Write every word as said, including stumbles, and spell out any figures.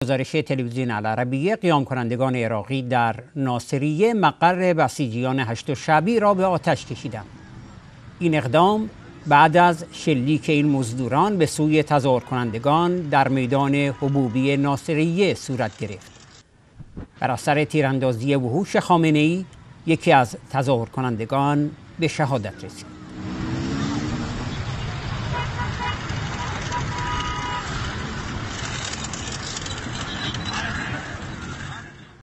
گزارش تلویزیون العربیه، قیام کنندگان عراقی در ناصریه مقر بسیجیان هشت شعبی را به آتش کشیدند. این اقدام بعد از شلیک این مزدوران به سوی تظاهر کنندگان در میدان حبوبی ناصریه صورت گرفت. بر اثر تیراندازی وحوش خامنه‌ای، یکی از تظاهر کنندگان به شهادت رسید.